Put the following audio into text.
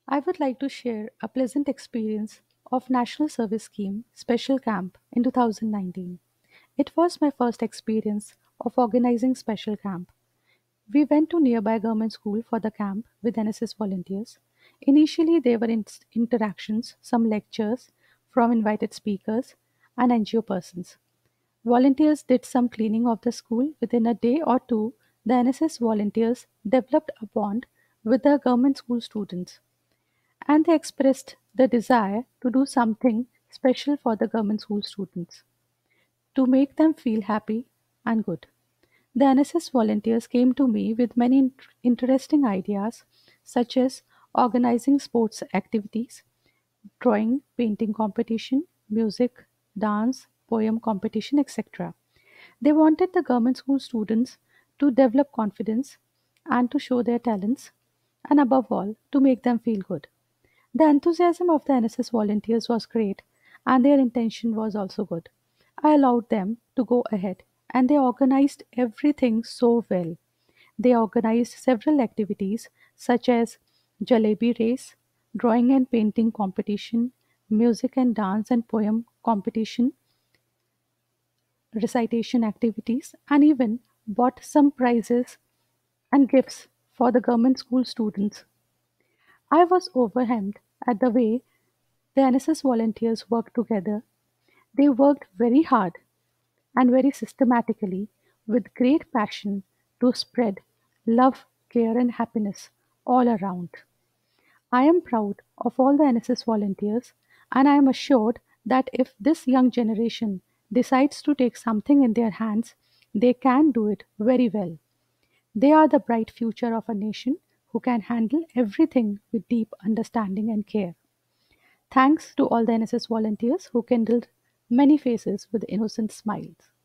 I would like to share a pleasant experience of National Service Scheme Special Camp in 2019. It was my first experience of organizing special camp. We went to nearby government school for the camp with NSS volunteers. Initially there were interactions, some lectures from invited speakers and NGO persons. Volunteers did some cleaning of the school. Within a day or two, the NSS volunteers developed a bond with the government school students and they expressed the desire to do something special for the government school students to make them feel happy and good. The NSS volunteers came to me with many interesting ideas, such as organizing sports activities, drawing, painting competition, music, dance, poem competition, etc. They wanted the government school students to develop confidence and to show their talents, and above all, to make them feel good. The enthusiasm of the NSS volunteers was great, and their intention was also good. I allowed them to go ahead, and they organized everything so well. They organized several activities such as jalebi race, drawing and painting competition, music and dance and poem competition, recitation activities, and even bought some prizes and gifts for the government school students. I was overwhelmed at the way the NSS volunteers worked together. They worked very hard and very systematically with great passion to spread love, care, and happiness all around. I am proud of all the NSS volunteers, and I am assured that if this young generation decides to take something in their hands, they can do it very well. They are the bright future of a nation who can handle everything with deep understanding and care. Thanks to all the NSS volunteers who kindled many faces with innocent smiles.